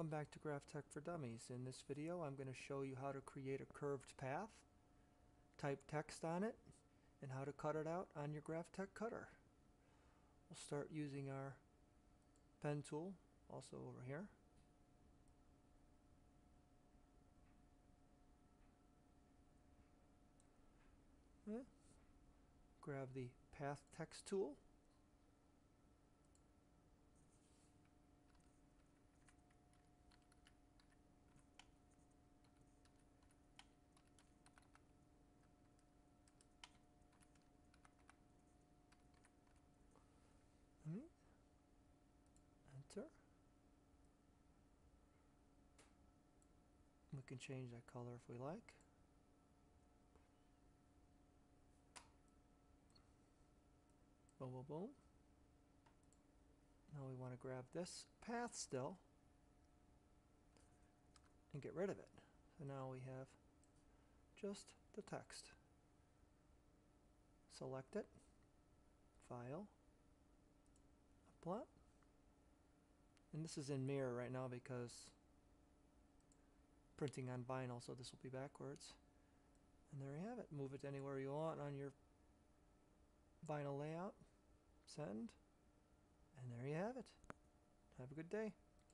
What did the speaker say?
Welcome back to GraphTech for Dummies. In this video I'm going to show you how to create a curved path, type text on it, and how to cut it out on your GraphTech cutter. We'll start using our pen tool, also over here. Grab the Path Text tool. Enter. We can change that color if we like. Boom, boom, boom. Now we want to grab this path still and get rid of it. So now we have just the text. Select it, File, Upload. And this is in mirror right now because printing on vinyl, so this will be backwards. And there you have it. Move it anywhere you want on your vinyl layout. Send. And there you have it. Have a good day.